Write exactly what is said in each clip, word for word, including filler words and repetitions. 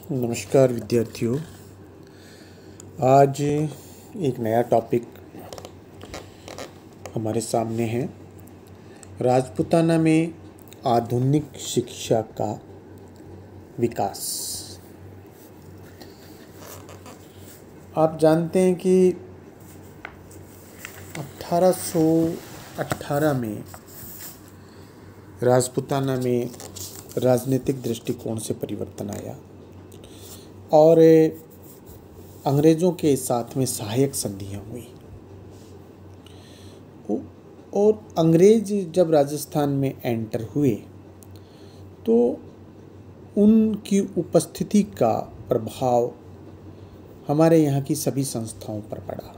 नमस्कार विद्यार्थियों। आज एक नया टॉपिक हमारे सामने है। राजपूताना में आधुनिक शिक्षा का विकास। आप जानते हैं कि अठारह सौ अठारह में राजपूताना में राजनीतिक दृष्टिकोण से परिवर्तन आया और अंग्रेज़ों के साथ में सहायक संधियाँ हुई और अंग्रेज जब राजस्थान में एंटर हुए तो उनकी उपस्थिति का प्रभाव हमारे यहाँ की सभी संस्थाओं पर पड़ा।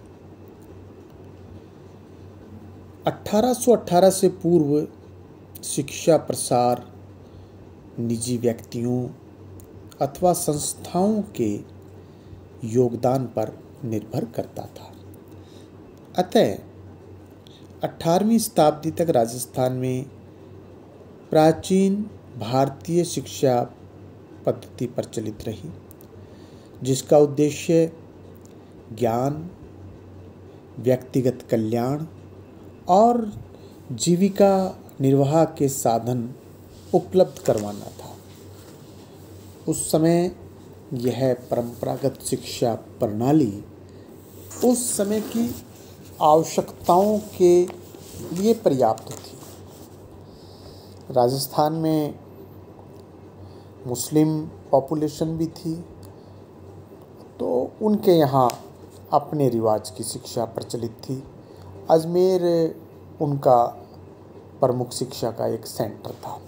अठारह सौ अठारह से पूर्व शिक्षा प्रसार निजी व्यक्तियों अथवा संस्थाओं के योगदान पर निर्भर करता था। अतः अठारहवीं शताब्दी तक राजस्थान में प्राचीन भारतीय शिक्षा पद्धति प्रचलित रही, जिसका उद्देश्य ज्ञान, व्यक्तिगत कल्याण और जीविका निर्वाह के साधन उपलब्ध करवाना था। उस समय यह परंपरागत शिक्षा प्रणाली उस समय की आवश्यकताओं के लिए पर्याप्त थी। राजस्थान में मुस्लिम पॉपुलेशन भी थी, तो उनके यहाँ अपने रिवाज की शिक्षा प्रचलित थी। अजमेर उनका प्रमुख शिक्षा का एक सेंटर था।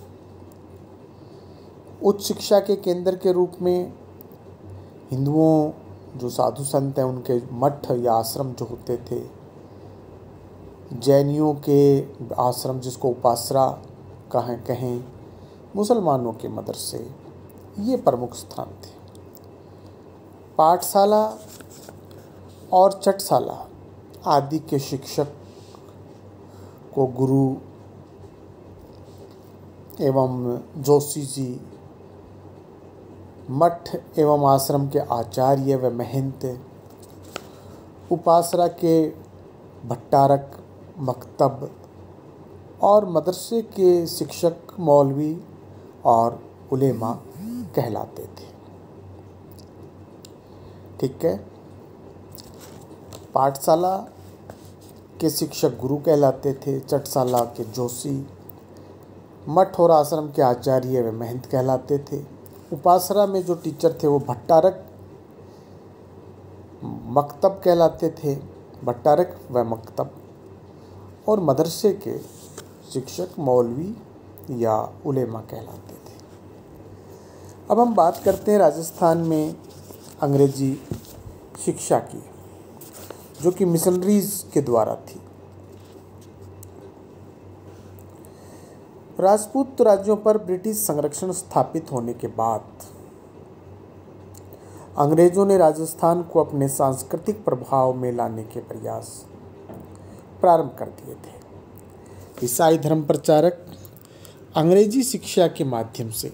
उच्च शिक्षा के केंद्र के रूप में हिंदुओं जो साधु संत हैं उनके मठ या आश्रम जो होते थे, जैनियों के आश्रम जिसको उपासरा कहें कहें मुसलमानों के मदरसे, ये प्रमुख स्थान थे। पाठशाला और चटशाला आदि के शिक्षक को गुरु एवं जोशी जी, मठ एवं आश्रम के आचार्य व महंत, उपासरा के भट्टारक, मकतब और मदरसे के शिक्षक मौलवी और उलेमा कहलाते थे। ठीक है। पाठशाला के शिक्षक गुरु कहलाते थे, चटशाला के जोशी, मठ और आश्रम के आचार्य व महंत कहलाते थे। उपासरा में जो टीचर थे वो भट्टारक, मकतब कहलाते थे, भट्टारक व मकतब, और मदरसे के शिक्षक मौलवी या उलेमा कहलाते थे। अब हम बात करते हैं राजस्थान में अंग्रेजी शिक्षा की, जो कि मिशनरीज के द्वारा थी। राजपूत राज्यों पर ब्रिटिश संरक्षण स्थापित होने के बाद अंग्रेजों ने राजस्थान को अपने सांस्कृतिक प्रभाव में लाने के प्रयास प्रारंभ कर दिए थे। ईसाई धर्म प्रचारक अंग्रेजी शिक्षा के माध्यम से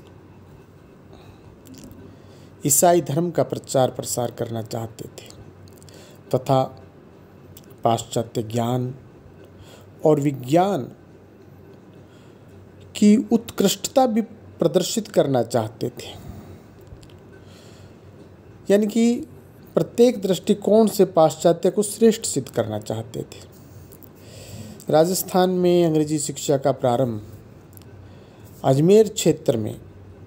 ईसाई धर्म का प्रचार प्रसार करना चाहते थे तथा पाश्चात्य ज्ञान और विज्ञान की उत्कृष्टता भी प्रदर्शित करना चाहते थे। यानी कि प्रत्येक दृष्टिकोण से पाश्चात्य को श्रेष्ठ सिद्ध करना चाहते थे। राजस्थान में अंग्रेजी शिक्षा का प्रारंभ अजमेर क्षेत्र में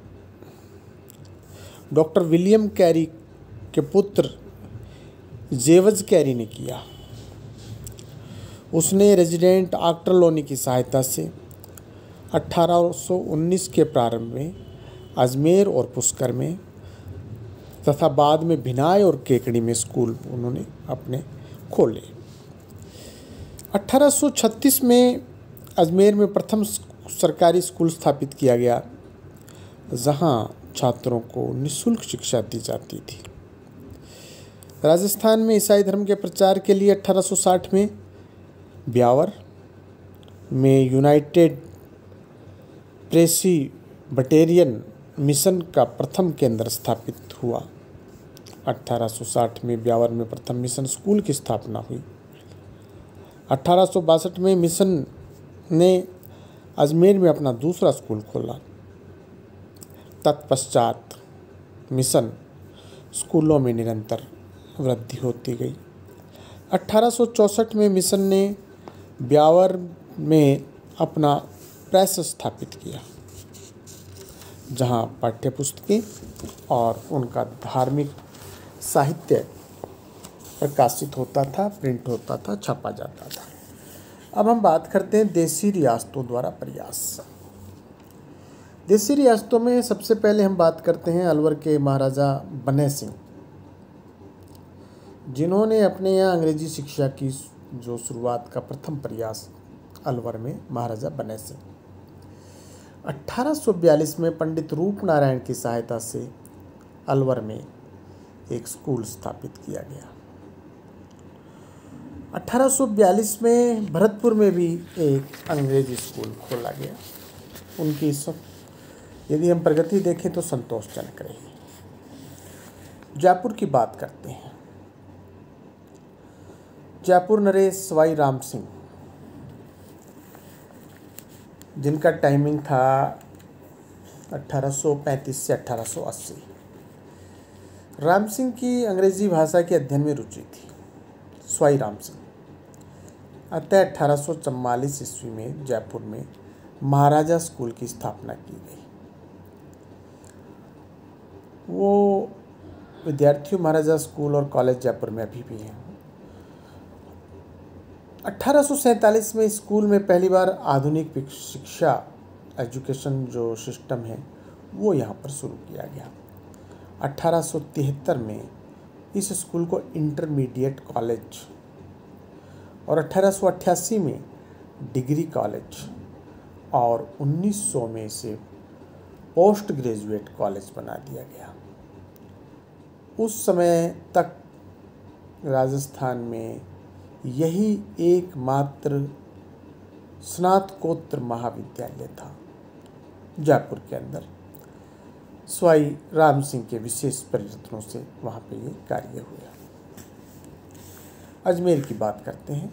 डॉक्टर विलियम कैरी के पुत्र जेवज कैरी ने किया। उसने रेजिडेंट आक्टरलोनी की सहायता से अठारह सौ उन्नीस के प्रारंभ में अजमेर और पुष्कर में तथा बाद में भिनाय और केकड़ी में स्कूल उन्होंने अपने खोले। अठारह सौ छत्तीस में अजमेर में प्रथम सरकारी स्कूल स्थापित किया गया, जहां छात्रों को निःशुल्क शिक्षा दी जाती थी। राजस्थान में ईसाई धर्म के प्रचार के लिए अठारह सौ साठ में ब्यावर में यूनाइटेड प्रेसिबिटेरियन मिशन का प्रथम केंद्र स्थापित हुआ। अठारह सौ साठ में ब्यावर में प्रथम मिशन स्कूल की स्थापना हुई। अठारह सौ बासठ में मिशन ने अजमेर में अपना दूसरा स्कूल खोला। तत्पश्चात मिशन स्कूलों में निरंतर वृद्धि होती गई। अठारह सौ चौंसठ में मिशन ने ब्यावर में अपना प्रेस स्थापित किया, जहां पाठ्यपुस्तकें और उनका धार्मिक साहित्य प्रकाशित होता था, प्रिंट होता था, छापा जाता था। अब हम बात करते हैं देसी रियासतों द्वारा प्रयास। देसी रियासतों में सबसे पहले हम बात करते हैं अलवर के महाराजा बने सिंह, जिन्होंने अपने यहाँ अंग्रेजी शिक्षा की जो शुरुआत का प्रथम प्रयास अलवर में महाराजा बने सिंह। अठारह सौ बयालीस में पंडित रूप नारायण की सहायता से अलवर में एक स्कूल स्थापित किया गया। अठारह सौ बयालीस में भरतपुर में भी एक अंग्रेजी स्कूल खोला गया। उनकी सब यदि हम प्रगति देखें तो संतोषजनक रही। जयपुर की बात करते हैं। जयपुर नरेश सवाई राम सिंह, जिनका टाइमिंग था अठारह सौ पैंतीस से अठारह सौ अस्सी। राम सिंह की अंग्रेजी भाषा के अध्ययन में रुचि थी। सवाई राम सिंह अतः अठारह सौ चौवालीस ईस्वी में जयपुर में महाराजा स्कूल की स्थापना की गई। वो विद्यार्थियों महाराजा स्कूल और कॉलेज जयपुर में अभी भी हैं। अठारह सौ सैंतालीस में स्कूल में पहली बार आधुनिक शिक्षा एजुकेशन जो सिस्टम है वो यहाँ पर शुरू किया गया। अठारह सौ तिहत्तर में इस स्कूल को इंटरमीडिएट कॉलेज और अठारह सौ अट्ठासी में डिग्री कॉलेज और उन्नीस सौ में इसे पोस्ट ग्रेजुएट कॉलेज बना दिया गया। उस समय तक राजस्थान में यही एकमात्र स्नातकोत्तर महाविद्यालय था जयपुर के अंदर। सवाई राम सिंह के विशेष प्रयत्नों से वहाँ पे ये कार्य हुआ। अजमेर की बात करते हैं।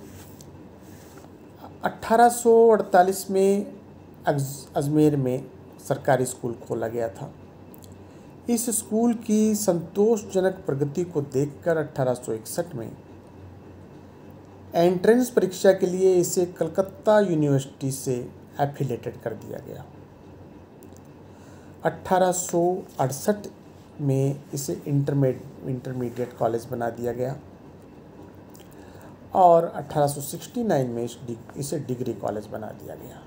अठारह सौ अड़तालीस में अजमेर में सरकारी स्कूल खोला गया था। इस स्कूल की संतोषजनक प्रगति को देखकर अठारह सौ इकसठ में एंट्रेंस परीक्षा के लिए इसे कलकत्ता यूनिवर्सिटी से एफिलेटेड कर दिया गया। अठारह सौ अड़सठ में इसे इंटरमीड इंटरमीडिएट कॉलेज बना दिया गया और अठारह सौ उनहत्तर में इस इसे डिग्री कॉलेज बना दिया गया,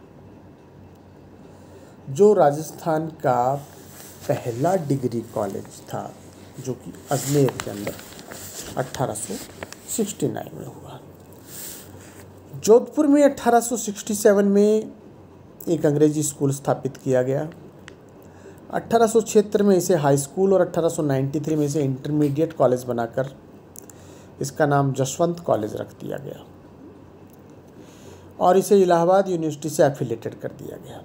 जो राजस्थान का पहला डिग्री कॉलेज था, जो कि अजमेर के अंदर अठारह सौ उनहत्तर में हुआ। जोधपुर में अठारह सौ सड़सठ में एक अंग्रेजी स्कूल स्थापित किया गया। अठारह सौ छिहत्तर में इसे हाई स्कूल और अठारह सौ तिरानवे में इसे इंटरमीडिएट कॉलेज बनाकर इसका नाम जसवंत कॉलेज रख दिया गया और इसे इलाहाबाद यूनिवर्सिटी से एफिलेटेड कर दिया गया।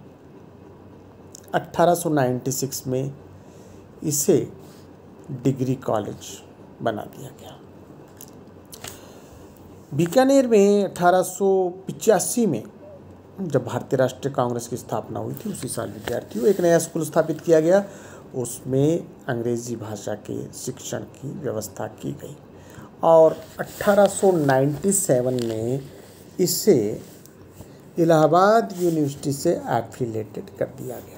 अठारह सौ छियानवे में इसे डिग्री कॉलेज बना दिया गया। बीकानेर में अठारह सौ पचासी में जब भारतीय राष्ट्रीय कांग्रेस की स्थापना हुई थी, उसी साल विद्यार्थियों एक नया स्कूल स्थापित किया गया। उसमें अंग्रेजी भाषा के शिक्षण की व्यवस्था की गई और अठारह सौ सत्तानवे में इसे इलाहाबाद यूनिवर्सिटी से एफिलेटेड कर दिया गया।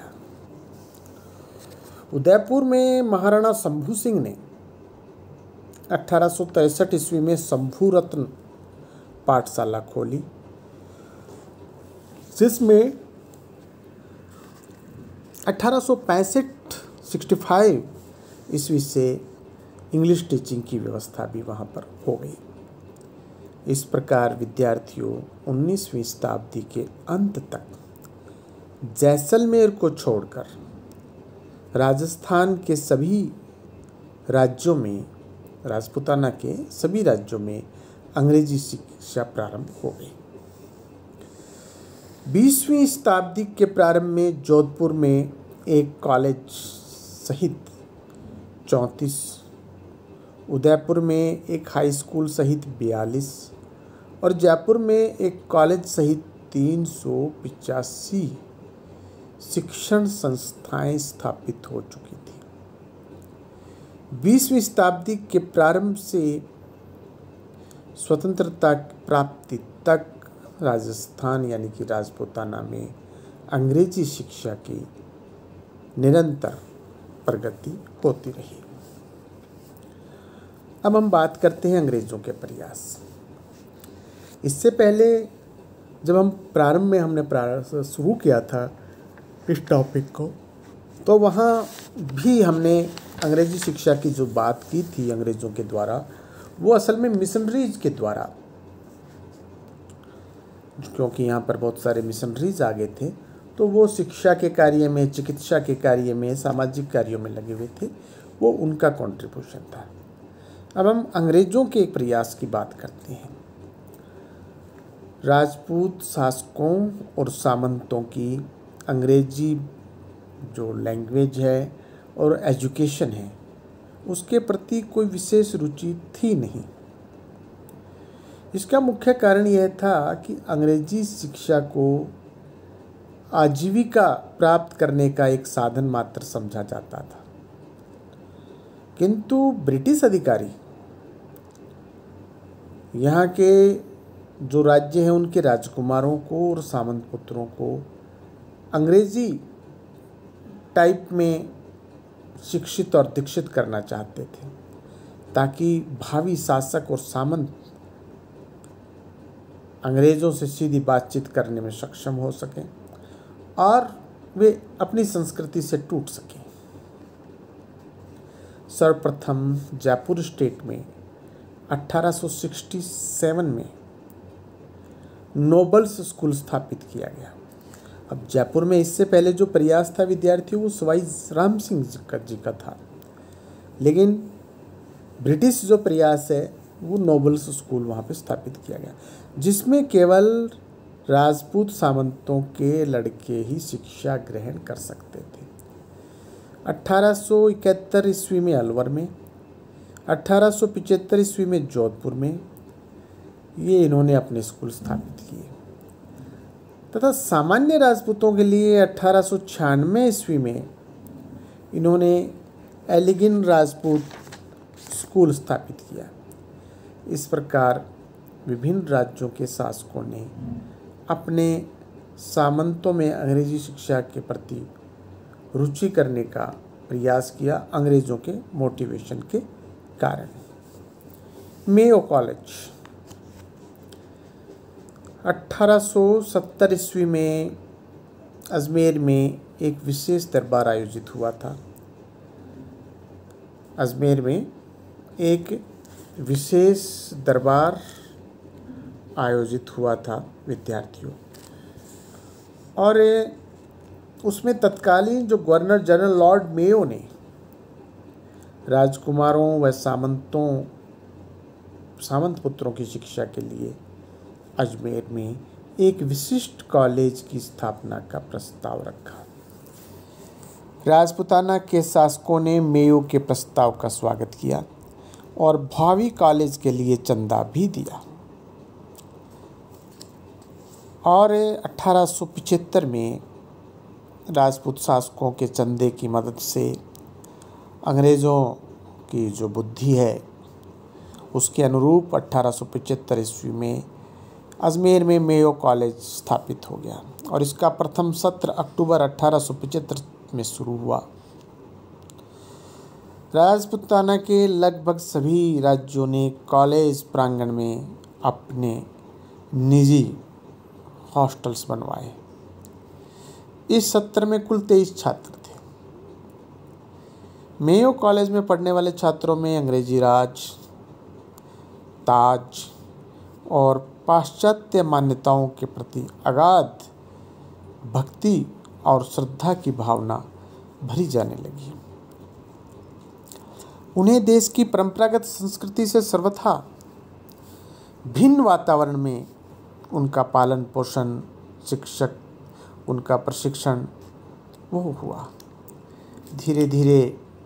उदयपुर में महाराणा शंभू सिंह ने अठारह सौ तिरसठ ईस्वी में शंभू रत्न पाठशाला खोली, जिसमें अठारह सौ पैंसठ पैंसठ ईस्वी से इंग्लिश टीचिंग की व्यवस्था भी वहाँ पर हो गई। इस प्रकार विद्यार्थियों उन्नीसवीं शताब्दी के अंत तक जैसलमेर को छोड़कर राजस्थान के सभी राज्यों में, राजपूताना के सभी राज्यों में अंग्रेजी शिक्षा प्रारंभ हो गई। बीसवीं शताब्दी के प्रारंभ में जोधपुर में एक कॉलेज सहित चौंतीस, उदयपुर में एक हाई स्कूल सहित बयालीस और जयपुर में एक कॉलेज सहित तीन सौ पिचासी शिक्षण संस्थाएं स्थापित हो चुकी थी। बीसवीं शताब्दी के प्रारंभ से स्वतंत्रता की प्राप्ति तक राजस्थान यानी कि राजपूताना में अंग्रेजी शिक्षा की निरंतर प्रगति होती रही। अब हम बात करते हैं अंग्रेजों के प्रयास। इससे पहले जब हम प्रारंभ में हमने प्रारंभ शुरू किया था इस टॉपिक को, तो वहाँ भी हमने अंग्रेजी शिक्षा की जो बात की थी अंग्रेज़ों के द्वारा, वो असल में मिशनरीज के द्वारा, क्योंकि यहाँ पर बहुत सारे मिशनरीज आ गए थे, तो वो शिक्षा के कार्य में, चिकित्सा के कार्य में, सामाजिक कार्यों में लगे हुए थे, वो उनका कंट्रीब्यूशन था। अब हम अंग्रेज़ों के एक प्रयास की बात करते हैं। राजपूत शासकों और सामंतों की अंग्रेजी जो लैंग्वेज है और एजुकेशन है, उसके प्रति कोई विशेष रुचि थी नहीं। इसका मुख्य कारण यह था कि अंग्रेजी शिक्षा को आजीविका प्राप्त करने का एक साधन मात्र समझा जाता था, किंतु ब्रिटिश अधिकारी यहाँ के जो राज्य हैं उनके राजकुमारों को और सामंत पुत्रों को अंग्रेजी टाइप में शिक्षित और दीक्षित करना चाहते थे, ताकि भावी शासक और सामंत अंग्रेज़ों से सीधी बातचीत करने में सक्षम हो सकें और वे अपनी संस्कृति से टूट सकें। सर्वप्रथम जयपुर स्टेट में अठारह सौ सरसठ में नोबल्स स्कूल स्थापित किया गया। अब जयपुर में इससे पहले जो प्रयास था विद्यार्थियों वो सवाई राम सिंह जी का था, लेकिन ब्रिटिश जो प्रयास है वो नोबल्स स्कूल वहाँ पे स्थापित किया गया, जिसमें केवल राजपूत सामंतों के लड़के ही शिक्षा ग्रहण कर सकते थे। अठारह सौ इकहत्तर ईस्वी में अलवर में, अठारह सौ पचहत्तर ईस्वी में जोधपुर में ये इन्होंने अपने स्कूल स्थापित किए, तथा सामान्य राजपूतों के लिए अठारह सौ छियानवे ईस्वी में इन्होंने एलिगिन राजपूत स्कूल स्थापित किया। इस प्रकार विभिन्न राज्यों के शासकों ने अपने सामंतों में अंग्रेजी शिक्षा के प्रति रुचि करने का प्रयास किया अंग्रेज़ों के मोटिवेशन के कारण। मेयो कॉलेज अठारह सौ सत्तर ईस्वी में अजमेर में एक विशेष दरबार आयोजित हुआ था। अजमेर में एक विशेष दरबार आयोजित हुआ था विद्यार्थियों, और उसमें तत्कालीन जो गवर्नर जनरल लॉर्ड मेयो ने राजकुमारों व सामंतों सामंत पुत्रों की शिक्षा के लिए अजमेर में एक विशिष्ट कॉलेज की स्थापना का प्रस्ताव रखा। राजपूताना के शासकों ने मेयो के प्रस्ताव का स्वागत किया और भावी कॉलेज के लिए चंदा भी दिया, और अठारह सौ पचहत्तर में राजपूत शासकों के चंदे की मदद से अंग्रेज़ों की जो बुद्धि है उसके अनुरूप अठारह सौ पचहत्तर ईस्वी में अजमेर में मेयो कॉलेज स्थापित हो गया, और इसका प्रथम सत्र अक्टूबर अठारह सौ पचहत्तर में शुरू हुआ। राजपूताना के लगभग सभी राज्यों ने कॉलेज प्रांगण में अपने निजी हॉस्टल्स बनवाए। इस सत्र में कुल तेईस छात्र थे। मेयो कॉलेज में पढ़ने वाले छात्रों में अंग्रेजी राज, ताज और पाश्चात्य मान्यताओं के प्रति अगाध भक्ति और श्रद्धा की भावना भरी जाने लगी। उन्हें देश की परंपरागत संस्कृति से सर्वथा भिन्न वातावरण में उनका पालन पोषण, शिक्षक, उनका प्रशिक्षण वो हुआ। धीरे धीरे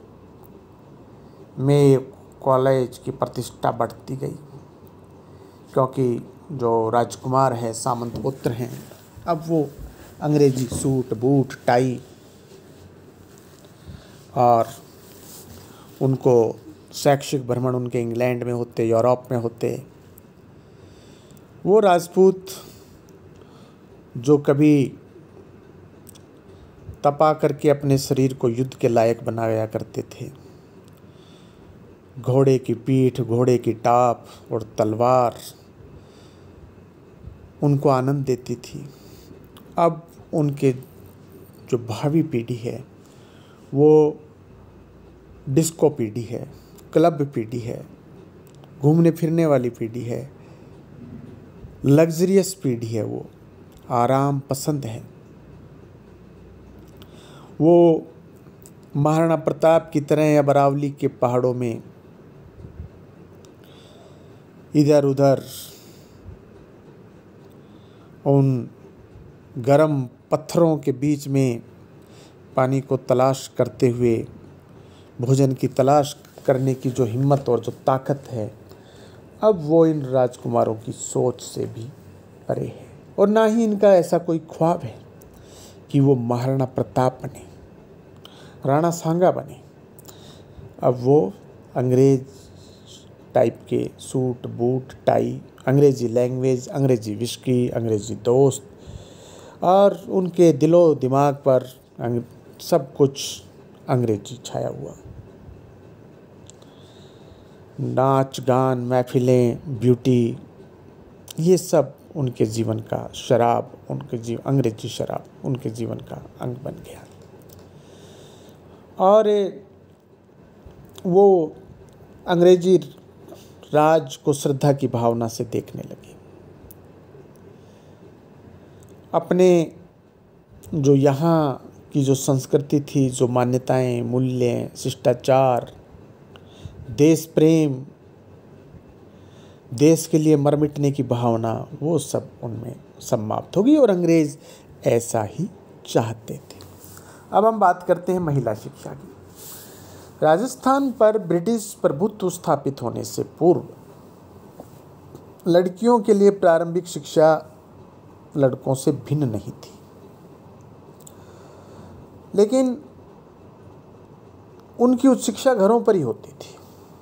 में कॉलेज की प्रतिष्ठा बढ़ती गई, क्योंकि जो राजकुमार है, सामंत पुत्र हैं, अब वो अंग्रेजी सूट बूट टाई और उनको शैक्षिक भ्रमण उनके इंग्लैंड में होते, यूरोप में होते। वो राजपूत जो कभी तपा करके अपने शरीर को युद्ध के लायक बनाया करते थे, घोड़े की पीठ, घोड़े की टाप और तलवार उनको आनंद देती थी, अब उनके जो भावी पीढ़ी है वो डिस्को पीढ़ी है, क्लब पीढ़ी है, घूमने फिरने वाली पीढ़ी है, लग्जरियस पीढ़ी है, वो आराम पसंद है। वो महाराणा प्रताप की तरह या अरावली के पहाड़ों में इधर उधर उन गरम पत्थरों के बीच में पानी को तलाश करते हुए भोजन की तलाश करने की जो हिम्मत और जो ताकत है, अब वो इन राजकुमारों की सोच से भी परे है। और ना ही इनका ऐसा कोई ख्वाब है कि वो महाराणा प्रताप बने, राणा सांगा बने। अब वो अंग्रेज टाइप के सूट बूट टाई, अंग्रेजी लैंग्वेज, अंग्रेजी विस्की, अंग्रेजी दोस्त और उनके दिलो दिमाग पर सब कुछ अंग्रेजी छाया हुआ। नाच गान, महफिलें, ब्यूटी, ये सब उनके जीवन का शराब, उनके जीवन अंग्रेजी शराब उनके जीवन का अंग बन गया। और वो अंग्रेजी राज को श्रद्धा की भावना से देखने लगे। अपने जो यहाँ की जो संस्कृति थी, जो मान्यताएं, मूल्य, शिष्टाचार, देश प्रेम, देश के लिए मर मिटने की भावना, वो सब उनमें समाप्त हो गई और अंग्रेज ऐसा ही चाहते थे। अब हम बात करते हैं महिला शिक्षा की। राजस्थान पर ब्रिटिश प्रभुत्व स्थापित होने से पूर्व लड़कियों के लिए प्रारंभिक शिक्षा लड़कों से भिन्न नहीं थी, लेकिन उनकी उच्च शिक्षा घरों पर ही होती थी।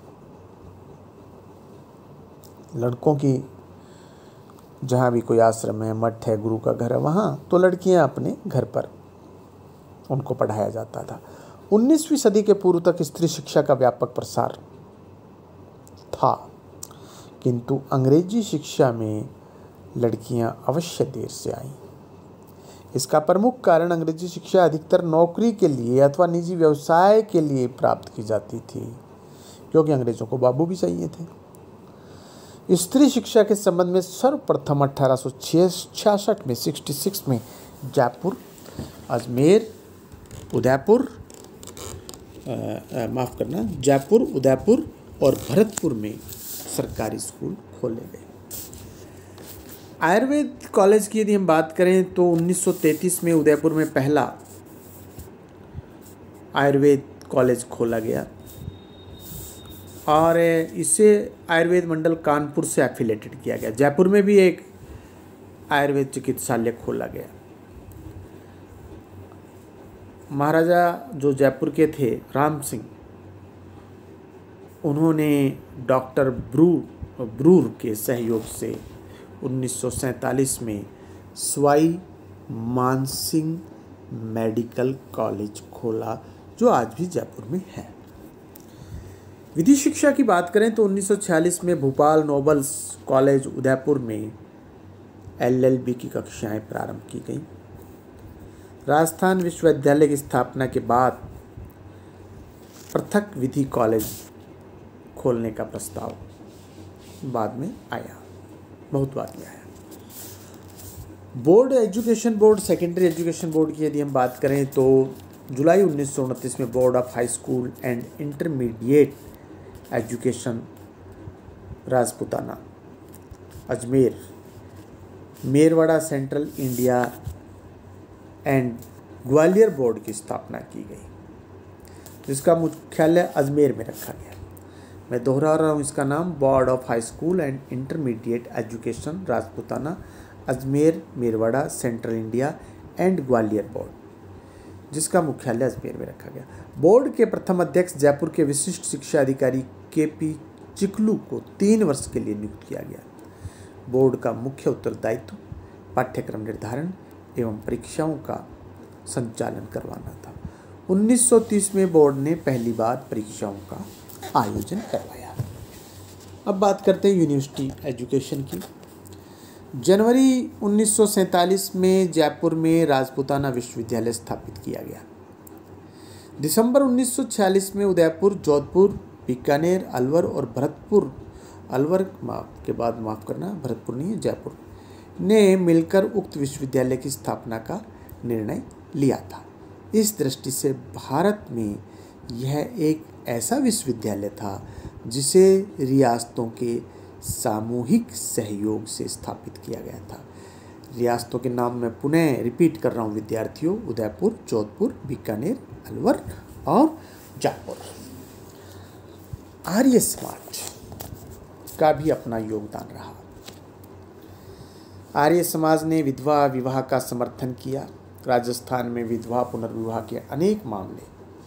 लड़कों की जहाँ भी कोई आश्रम है, मठ है, गुरु का घर है, वहाँ तो लड़कियाँ अपने घर पर उनको पढ़ाया जाता था। उन्नीसवीं सदी के पूर्व तक स्त्री शिक्षा का व्यापक प्रसार था, किंतु अंग्रेजी शिक्षा में लड़कियां अवश्य देर से आईं। इसका प्रमुख कारण अंग्रेजी शिक्षा अधिकतर नौकरी के लिए अथवा निजी व्यवसाय के लिए प्राप्त की जाती थी, क्योंकि अंग्रेजों को बाबू भी चाहिए थे। स्त्री शिक्षा के संबंध में सर्वप्रथम अठारह सौ छियासठ में छियासठ में जयपुर, अजमेर, उदयपुर माफ़ करना जयपुर, उदयपुर और भरतपुर में सरकारी स्कूल खोले गए। आयुर्वेद कॉलेज की यदि हम बात करें तो उन्नीस सौ तैंतीस में उदयपुर में पहला आयुर्वेद कॉलेज खोला गया और इसे आयुर्वेद मंडल कानपुर से एफिलेटेड किया गया। जयपुर में भी एक आयुर्वेद चिकित्सालय खोला गया। महाराजा जो जयपुर के थे राम सिंह, उन्होंने डॉक्टर ब्रू ब्रूर के सहयोग से उन्नीस सौ सैंतालीस में सवाई मानसिंह मेडिकल कॉलेज खोला, जो आज भी जयपुर में है। विधि शिक्षा की बात करें तो उन्नीस सौ छियालीस में भोपाल नोबल्स कॉलेज उदयपुर में एल एल बी की कक्षाएं प्रारंभ की गईं। राजस्थान विश्वविद्यालय की स्थापना के बाद पृथक विधि कॉलेज खोलने का प्रस्ताव बाद में आया, बहुत बाद में आया। Board education board, secondary education board की यदि हम बात करें तो जुलाई उन्नीस सौ उनतीस में board of high school and intermediate education Rajputana, Ajmer, Merwara central India and Gwalior board की स्थापना की गई। जिसका मुख्यालय अजमेर में रखा गया। मैं दोहरा रहा हूँ इसका नाम, board of high school and intermediate education Rajputana Ajmer Merwara central India and Gwalior board, जिसका मुख्यालय अजमेर में रखा गया। बोर्ड के प्रथम अध्यक्ष जयपुर के विशिष्ट शिक्षा अधिकारी के पी चिकलू को तीन वर्ष के लिए नियुक्त किया गया। बोर्ड का मुख्य उत्तरदायित्व पाठ्यक्रम निर्धारण एवं परीक्षाओं का संचालन करवाना था। उन्नीस सौ तीस में बोर्ड ने पहली बार परीक्षाओं का आयोजन करवाया। अब बात करते हैं यूनिवर्सिटी एजुकेशन की। जनवरी उन्नीस सौ सैंतालीस में जयपुर में राजपूताना विश्वविद्यालय स्थापित किया गया। दिसंबर उन्नीस सौ छियालीस में उदयपुर, जोधपुर, बीकानेर, अलवर और भरतपुर अलवर माफ के बाद माफ करना भरतपुर नहीं है जयपुर ने मिलकर उक्त विश्वविद्यालय की स्थापना का निर्णय लिया था। इस दृष्टि से भारत में यह एक ऐसा विश्वविद्यालय था जिसे रियासतों के सामूहिक सहयोग से स्थापित किया गया था। रियासतों के नाम मैं पुनः रिपीट कर रहा हूँ विद्यार्थियों, उदयपुर, जोधपुर, बीकानेर, अलवर और जयपुर। आर्य समाज का भी अपना योगदान रहा। आर्य समाज ने विधवा विवाह का समर्थन किया। राजस्थान में विधवा पुनर्विवाह के अनेक मामले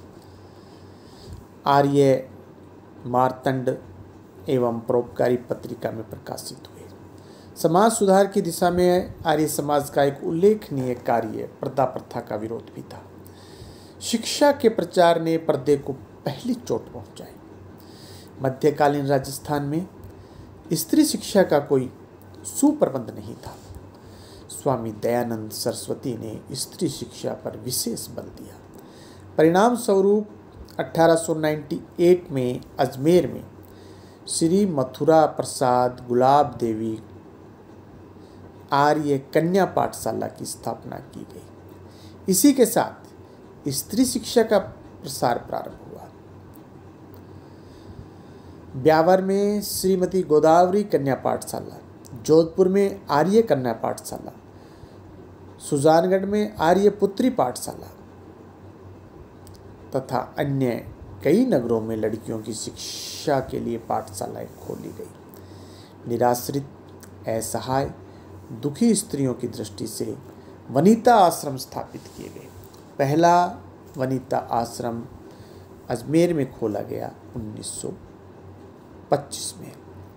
आर्य मार्तंड एवं परोपकारी पत्रिका में प्रकाशित हुए। समाज सुधार की दिशा में आर्य समाज का एक उल्लेखनीय कार्य पर्दा प्रथा का विरोध भी था। शिक्षा के प्रचार ने पर्दे को पहली चोट पहुंचाई। मध्यकालीन राजस्थान में स्त्री शिक्षा का कोई सुप्रबंध नहीं था। स्वामी दयानंद सरस्वती ने स्त्री शिक्षा पर विशेष बल दिया। परिणाम स्वरूप अठारह सौ अट्ठानवे में अजमेर में श्री मथुरा प्रसाद गुलाब देवी आर्य कन्या पाठशाला की स्थापना की गई। इसी के साथ स्त्री शिक्षा का प्रसार प्रारंभ हुआ। ब्यावर में श्रीमती गोदावरी कन्या पाठशाला, जोधपुर में आर्य कन्या पाठशाला, सुजानगढ़ में आर्य पुत्री पाठशाला तथा अन्य कई नगरों में लड़कियों की शिक्षा के लिए पाठशालाएं खोली गई। निराश्रित, असहाय, दुखी स्त्रियों की दृष्टि से वनिता आश्रम स्थापित किए गए। पहला वनिता आश्रम अजमेर में खोला गया उन्नीस सौ पच्चीस में।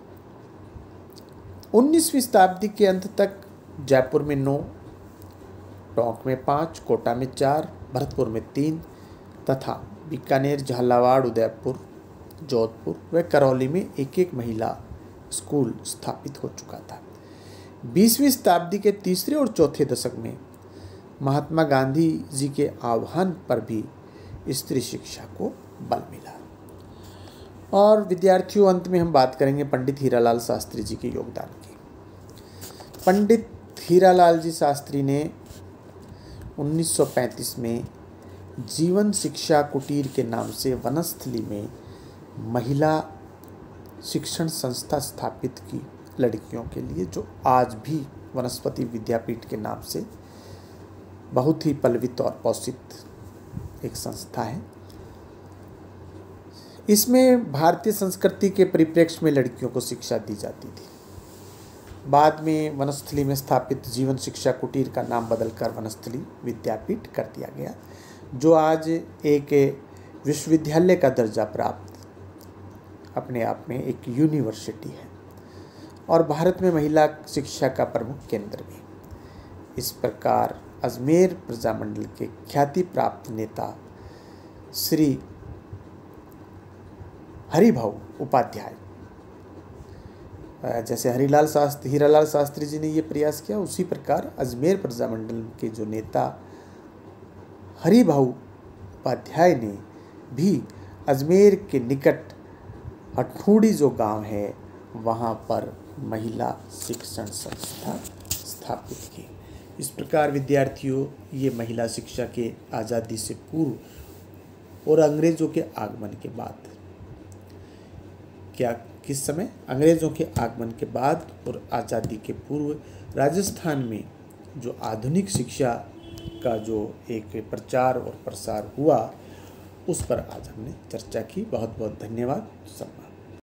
उन्नीसवीं शताब्दी के अंत तक जयपुर में नौ, टोंक में पाँच, कोटा में चार, भरतपुर में तीन तथा बीकानेर, झालावाड़, उदयपुर, जोधपुर व करौली में एक एक महिला स्कूल स्थापित हो चुका था। बीसवीं शताब्दी के तीसरे और चौथे दशक में महात्मा गांधी जी के आह्वान पर भी स्त्री शिक्षा को बल मिला। और विद्यार्थियों, अंत में हम बात करेंगे पंडित हीरालाल शास्त्री जी के योगदान की। पंडित हीरालाल जी शास्त्री ने उन्नीस सौ पैंतीस में जीवन शिक्षा कुटीर के नाम से वनस्थली में महिला शिक्षण संस्था स्थापित की लड़कियों के लिए, जो आज भी वनस्पति विद्यापीठ के नाम से बहुत ही पल्वित और पोषित एक संस्था है। इसमें भारतीय संस्कृति के परिप्रेक्ष्य में लड़कियों को शिक्षा दी जाती थी। बाद में वनस्थली में स्थापित जीवन शिक्षा कुटीर का नाम बदलकर वनस्थली विद्यापीठ कर दिया गया, जो आज एक विश्वविद्यालय का दर्जा प्राप्त अपने आप में एक यूनिवर्सिटी है और भारत में महिला शिक्षा का प्रमुख केंद्र भी। इस प्रकार अजमेर प्रजामंडल के ख्याति प्राप्त नेता श्री हरिभाऊ उपाध्याय, जैसे हरिलाल शास्त्री हीरालाल शास्त्री जी ने ये प्रयास किया, उसी प्रकार अजमेर प्रजामंडल के जो नेता हरिभाऊ उपाध्याय ने भी अजमेर के निकट हठूड़ी जो गांव है वहाँ पर महिला शिक्षण संस्था स्थापित की। इस प्रकार विद्यार्थियों, ये महिला शिक्षा के आज़ादी से पूर्व और अंग्रेज़ों के आगमन के बाद, क्या किस समय अंग्रेज़ों के आगमन के बाद और आज़ादी के पूर्व राजस्थान में जो आधुनिक शिक्षा का जो एक प्रचार और प्रसार हुआ, उस पर आज हमने चर्चा की। बहुत बहुत धन्यवाद। सम्मान।